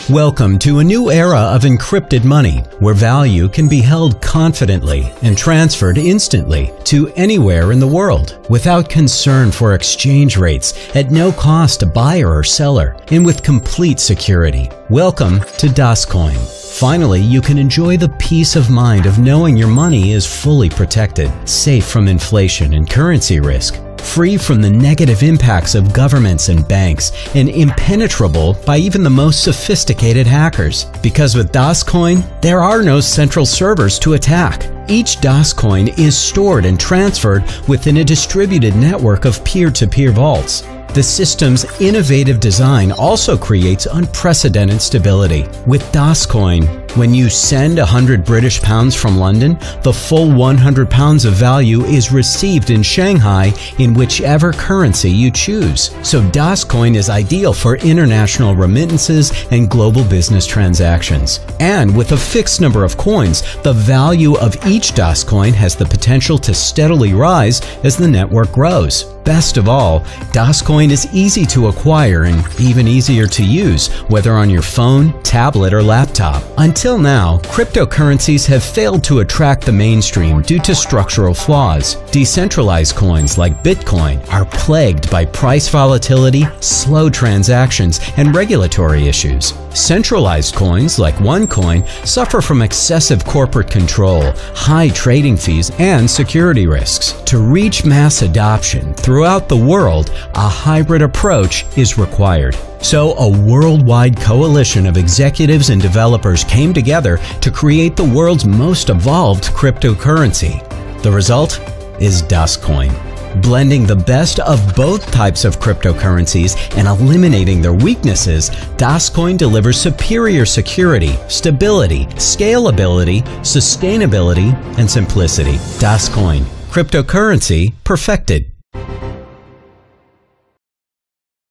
Welcome to a new era of encrypted money, where value can be held confidently and transferred instantly to anywhere in the world without concern for exchange rates, at no cost to buyer or seller, and with complete security. Welcome to DasCoin. Finally, you can enjoy the peace of mind of knowing your money is fully protected, safe from inflation and currency risk, free from the negative impacts of governments and banks, and impenetrable by even the most sophisticated hackers. Because with DasCoin, there are no central servers to attack. Each DasCoin is stored and transferred within a distributed network of peer-to-peer vaults. The system's innovative design also creates unprecedented stability. With DasCoin, when you send 100 British pounds from London, the full 100 pounds of value is received in Shanghai in whichever currency you choose. So DasCoin is ideal for international remittances and global business transactions. And with a fixed number of coins, the value of each DasCoin has the potential to steadily rise as the network grows. Best of all, DasCoin is easy to acquire and even easier to use, whether on your phone, tablet, or laptop. Until now, cryptocurrencies have failed to attract the mainstream due to structural flaws. Decentralized coins like Bitcoin are plagued by price volatility, slow transactions, and regulatory issues. Centralized coins like OneCoin suffer from excessive corporate control, high trading fees, and security risks. To reach mass adoption throughout the world, a hybrid approach is required. So a worldwide coalition of executives and developers came together to create the world's most evolved cryptocurrency. The result is DasCoin. Blending the best of both types of cryptocurrencies and eliminating their weaknesses, DasCoin delivers superior security, stability, scalability, sustainability, and simplicity. DasCoin, cryptocurrency perfected.